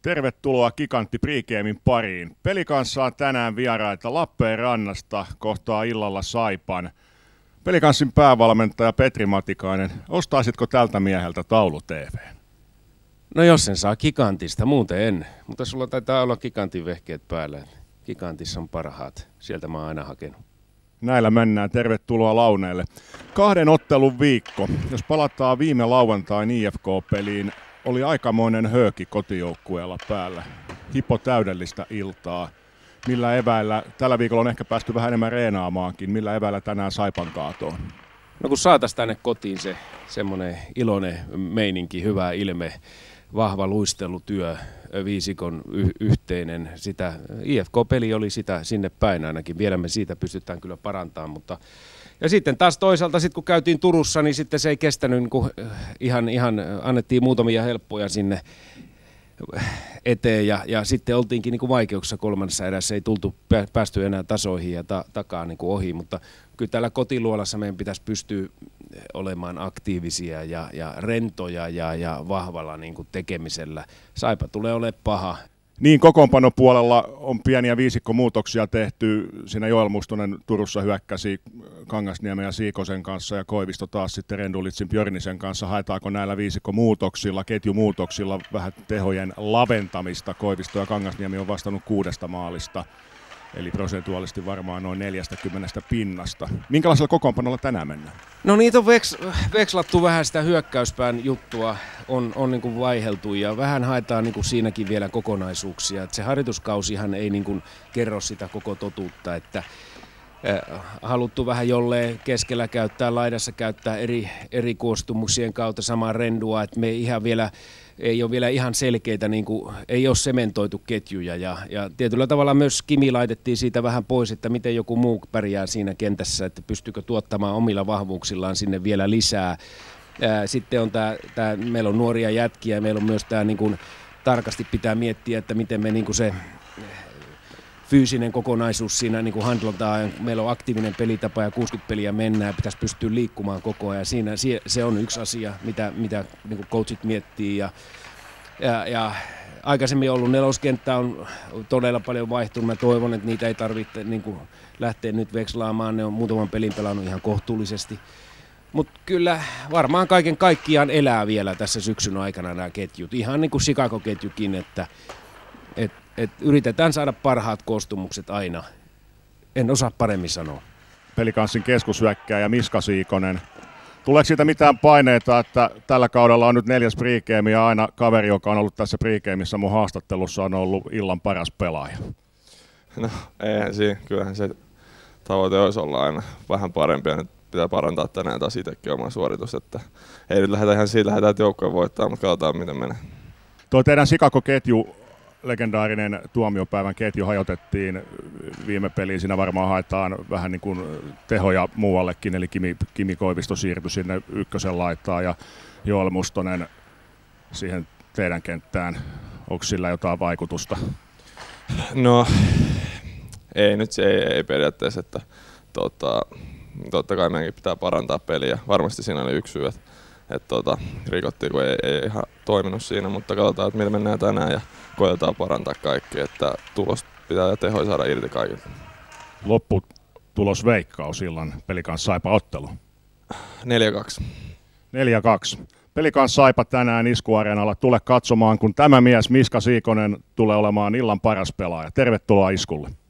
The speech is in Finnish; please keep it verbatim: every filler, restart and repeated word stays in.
Tervetuloa Gigantti Pregamen pariin. Pelikanssa on tänään vieraita Lappeenrannasta, kohtaa illalla Saipan. Pelikanssin päävalmentaja Petri Matikainen, ostaisitko tältä mieheltä taulu-T V? No jos sen saa Gigantista, muuten en. Mutta sulla taitaa olla Gigantin vehkeet päällä. Gigantissa on parhaat, sieltä mä oon aina hakenut. Näillä mennään, tervetuloa launeelle. Kahden ottelun viikko. Jos palataan viime lauantain I F K-peliin, oli aikamoinen hööki kotijoukkueella päällä. Hipo täydellistä iltaa. Millä eväillä, tällä viikolla on ehkä päästy vähän enemmän reenaamaankin, millä eväillä tänään Saipan kaatoon? No kun saatais tänne kotiin se semmoinen iloinen meininki, hyvä ilme, vahva luistelutyö, viisikon y- yhteinen, sitä I F K-peli oli sitä sinne päin ainakin, vielä me siitä pystytään kyllä parantamaan, mutta ja sitten taas toisaalta, sit kun käytiin Turussa, niin sitten se ei kestänyt, niin kuin ihan, ihan annettiin muutamia helppoja sinne eteen ja, ja sitten oltiinkin niin kuin vaikeuksissa kolmannessa erässä, ei tultu päästy enää tasoihin ja ta, takaa niin kuin ohi, mutta kyllä täällä kotiluolassa meidän pitäisi pystyä olemaan aktiivisia ja, ja rentoja ja, ja vahvalla niin kuin tekemisellä. Saipa tulee olemaan paha. Niin, kokoonpanopuolella on pieniä viisikkomuutoksia tehty. Siinä Joel Mustonen Turussa hyökkäsi Kangasniemen ja Siikosen kanssa ja Koivisto taas sitten Rendulitsin Björnisen kanssa. Haetaanko näillä viisikkomuutoksilla, ketjumuutoksilla vähän tehojen laventamista? Koivisto ja Kangasniemi on vastannut kuudesta maalista, eli prosentuaalisesti varmaan noin neljästäkymmenestä pinnasta. Minkälaisella kokoonpanolla tänään mennään? No niitä on veks, vekslattu vähän sitä hyökkäyspään juttua, on, on niin kuin vaiheltu ja vähän haetaan niin kuin siinäkin vielä kokonaisuuksia. Et se harjoituskausihan ei niin kuin kerro sitä koko totuutta, että äh, haluttu vähän jolleen keskellä käyttää, laidassa käyttää eri, eri koostumuksien kautta samaa rendua, että me ihan vielä ei ole vielä ihan selkeitä, niin kuin, ei ole sementoitu ketjuja ja, ja tietyllä tavalla myös Kimi laitettiin siitä vähän pois, että miten joku muu pärjää siinä kentässä, että pystyykö tuottamaan omilla vahvuuksillaan sinne vielä lisää. Ää, sitten on tää, tää, meillä on nuoria jätkiä ja meillä on myös tämä niin kuin, tarkasti pitää miettiä, että miten me niin kuin se fyysinen kokonaisuus siinä niin kuin handlataan. Meillä on aktiivinen pelitapa ja kuusikymmentä peliä mennään ja pitäisi pystyä liikkumaan koko ajan. Siinä, se on yksi asia, mitä, mitä niin kuin coachit miettii. Ja, ja, ja aikaisemmin ollut neloskenttä on todella paljon vaihtunut. Mä toivon, että niitä ei tarvitse niin kuin lähteä nyt vekslaamaan. Ne on muutaman pelin pelannut ihan kohtuullisesti. Mutta kyllä varmaan kaiken kaikkiaan elää vielä tässä syksyn aikana nämä ketjut. Ihan niin kuin Chicago-ketjukin, että et, et yritetään saada parhaat koostumukset aina. En osaa paremmin sanoa. Pelikanssin keskushyökkääjä Miska Siikonen. Tuleeko siitä mitään paineita, että tällä kaudella on nyt neljäs Pregame ja aina kaveri, joka on ollut tässä Pregameissa mun haastattelussa, on ollut illan paras pelaaja? No eihän siinä, kyllähän se tavoite olisi olla aina vähän parempi ja nyt pitää parantaa tänään taas itsekin omaa suoritus, että ei nyt lähdetä ihan siitä, lähdetään joukkojen voittaa, mutta katsotaan miten menee. Tuo teidän Chicago-ketju, legendaarinen tuomiopäivän ketju hajotettiin viime peliin. Siinä varmaan haetaan vähän niin kuin tehoja muuallekin, eli Kimi, Kimi Koivisto siirtyi sinne ykkösen laittaa ja Joel Mustonen siihen teidän kenttään. Onko sillä jotain vaikutusta? No ei nyt se ei, ei periaatteessa, että tota, totta kai meidänkin pitää parantaa peliä. Varmasti siinä oli yksi syy, että et, tota, rikottiin, kun ei, ei ihan toiminut siinä, mutta katsotaan, että miten mennään tänään ja koetetaan parantaa kaikki, että tulos pitää ja tehoja saada irti kaikilta. Lopputulos veikkaus illan Pelikans Saipa ottelu. neljä kaksi. neljä kaksi. Pelikans Saipa tänään Isku-areenalla. Tule katsomaan, kun tämä mies Miska Siikonen tulee olemaan illan paras pelaaja. Tervetuloa Iskulle.